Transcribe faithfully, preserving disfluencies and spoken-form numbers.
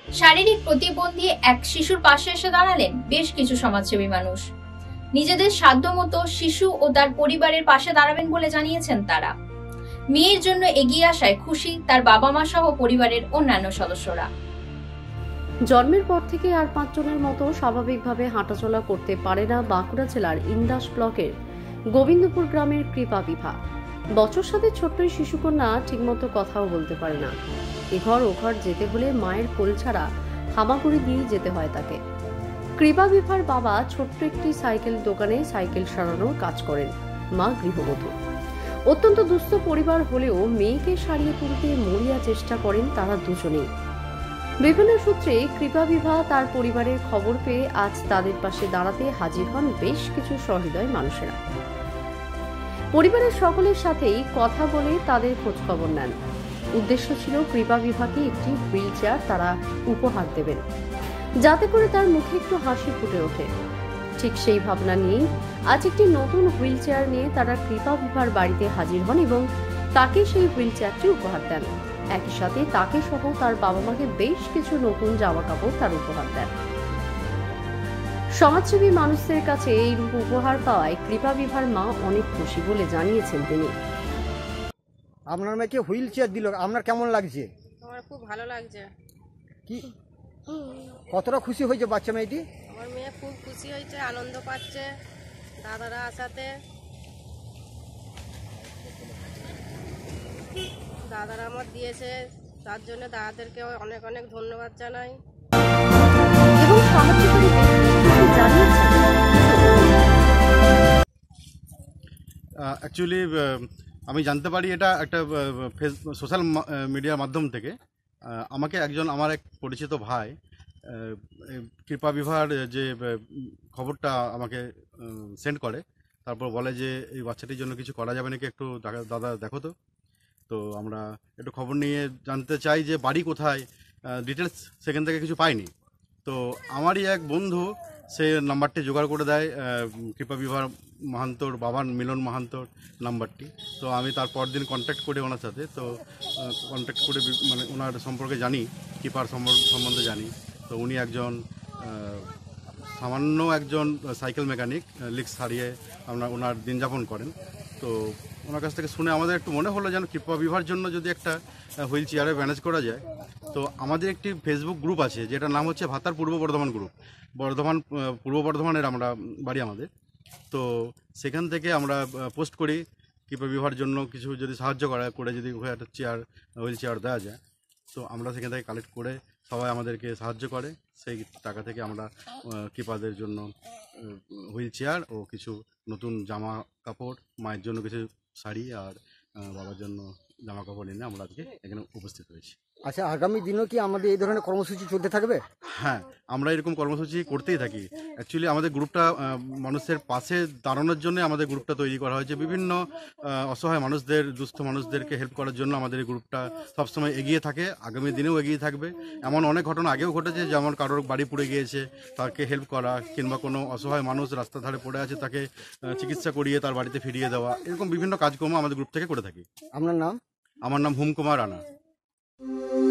শারীরিক প্রতিবন্ধী এক শিশুর পাশে এসে দাঁড়ালেন বেশ কিছু সমাজসেবী মানুষ। নিজেদের সাধ্যমতো শিশু ও তার পরিবারের পাশে দাঁড়াবেন বলে জানিয়েছেন তারা। মেয়ের জন্য এগিয়ে আসায় খুশি তার বাবা মা সহ পরিবারের অন্যান্য সদস্যরা। জন্মের পর থেকে আর পাঁচজনের মতো স্বাভাবিকভাবে হাঁটাচলা করতে পারে না বাঁকুড়া জেলার ইন্দাস ব্লকের গোবিন্দপুর গ্রামের কৃপা বিভা। বছর সাথে ছোট্ট শিশুকন্যা ঠিকমতো কথাও বলতে পারে না। এঘর ওঘর যেতে হলে মায়ের কোল ছাড়া হামাগুড়ি দিয়ে যেতে হয় তাকে। কৃপা বিভার বাবা ছোট্ট একটি সাইকেল দোকানে সাইকেল সারানোর কাজ করেন। মা গৃহবধূ। অত্যন্ত দুস্থ পরিবার হলেও মেয়েকে সারিয়ে তুলতে মরিয়া চেষ্টা করেন তারা দুজনেই। বিভিন্ন সূত্রে কৃপা বিভা তার পরিবারের খবর পেয়ে আজ তাদের পাশে দাঁড়াতে হাজির হন বেশ কিছু সহৃদয় মানুষেরা। পরিবারের সকলের সাথেই কথা বলে তাদের খোঁজ খবর নেন। উদ্দেশ্য ছিল কৃপা বিভাকে একটি হুইল চেয়ার তারা উপহার দেবেন, যাতে করে তার মুখে একটু হাসি ফুটে ওঠে। ঠিক সেই ভাবনা নিয়েই আজ একটি নতুন হুইল চেয়ার নিয়ে তারা কৃপা বিভার বাড়িতে হাজির হন এবং তাকে সেই হুইল চেয়ারটি উপহার দেন। একই সাথে তাকে সহ তার বাবা মাকে বেশ কিছু নতুন জামা কাপড় তার উপহার দেন। সমাজসেবী মানুষদের কাছে এই রূপ উপহার পাওয়ায় কৃপা বিভার মা অনেক খুশি বলে জানিয়েছেন তিনি। আপনার মেয়েকে হুইল চেয়ার দিল, আপনার কেমন লাগছে? আমার খুব ভালো লাগছে। কি কতটা খুশি হয়েছে বাচ্চা মেয়েটি? আমার মেয়ে খুব খুশি হয়েছে, আনন্দ পাচ্ছে দাদারা আসাতে। দাদারা আমার দিয়েছে, তার জন্য দাদাদেরকে অনেক অনেক ধন্যবাদ জানাই। এবং সমাজসেবী জানিয়েছেন অ্যাকচুয়ালি আমি জানতে পারি এটা একটা সোশ্যাল মিডিয়ার মাধ্যম থেকে। আমাকে একজন আমার এক পরিচিত ভাই কৃপা বিভার যে খবরটা আমাকে সেন্ড করে, তারপর বলে যে এই বাচ্চাটির জন্য কিছু করা যাবে নাকি, একটু দাদা দেখো তো। তো আমরা একটু খবর নিয়ে জানতে চাই যে বাড়ি কোথায়, ডিটেলস সেখান থেকে কিছু পাইনি। তো আমারই এক বন্ধু সে নাম্বারটি জোগাড় করে দেয়, কৃপা বিভার মাহান্তর বাবার মিলন মাহান্তর নাম্বারটি। তো আমি তারপর দিন কন্ট্যাক্ট করি ওনার সাথে। তো কন্ট্যাক্ট করে মানে ওনার সম্পর্কে জানি, কৃপার সম্বন্ধে জানি। তো উনি একজন সামান্য একজন সাইকেল মেকানিক, লিক্স হারিয়ে আপনার ওনার দিন যাপন করেন। তো ওনার কাছ থেকে শুনে আমাদের একটু মনে হলো যেন কৃপা বিভার জন্য যদি একটা হুইল চেয়ারে ম্যানেজ করা যায়। তো আমাদের একটি ফেসবুক গ্রুপ আছে যেটার নাম হচ্ছে ভাতার পূর্ব বর্ধমান গ্রুপ। বর্ধমান পূর্ব বর্ধমানের আমরা বাড়ি আমাদের। তো সেখান থেকে আমরা পোস্ট করি কৃপা বিভার জন্য কিছু যদি সাহায্য করা করে যদি একটা চেয়ার হুইল চেয়ার দেওয়া যায়। তো আমরা সেখান থেকে কালেক্ট করে সবাই আমাদেরকে সাহায্য করে। সেই টাকা থেকে আমরা কৃপাদের জন্য হুইল চেয়ার ও কিছু নতুন জামা কাপড়, মায়ের জন্য কিছু শাড়ি আর বাবার জন্য জামা কাপড় এনে আমরা আজকে এখানে উপস্থিত হয়েছি। আচ্ছা, আগামী দিনও কি আমাদের এই ধরনের কর্মসূচি চলতে থাকবে? হ্যাঁ, আমরা এরকম কর্মসূচি করতেই থাকি। অ্যাকচুয়ালি আমাদের গ্রুপটা মানুষের পাশে দাঁড়ানোর জন্য আমাদের গ্রুপটা তৈরি করা হয়েছে। বিভিন্ন অসহায় মানুষদের, দুস্থ মানুষদেরকে হেল্প করার জন্য আমাদের এই গ্রুপটা সবসময় এগিয়ে থাকে, আগামী দিনেও এগিয়ে থাকবে। এমন অনেক ঘটনা আগেও ঘটেছে, যেমন কারোর বাড়ি পুড়ে গিয়েছে তাকে হেল্প করা, কিংবা কোনো অসহায় মানুষ রাস্তার ধারে পড়ে আছে তাকে চিকিৎসা করিয়ে তার বাড়িতে ফিরিয়ে দেওয়া, এরকম বিভিন্ন কাজকর্ম আমাদের গ্রুপ থেকে করে থাকি। আপনার নাম? আমার নাম হুম কুমার রানা।